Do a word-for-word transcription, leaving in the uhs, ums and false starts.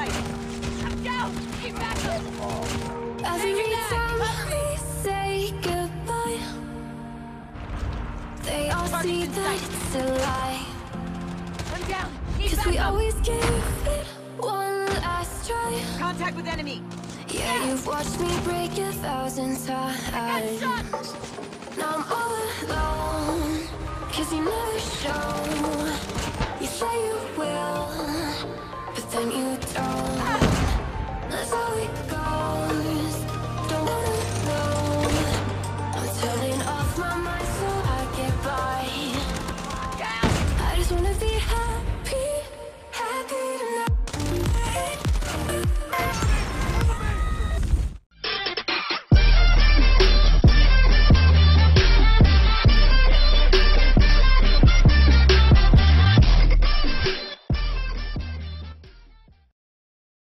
right. I'm down. Keep back up. Every time we say goodbye, they all see that it's a lie. I'm down. Need Cause we backup. always give it one last try. Contact with enemy. Yeah, you've watched me break a thousand times. Now I'm all alone, cause you never show. You say you will.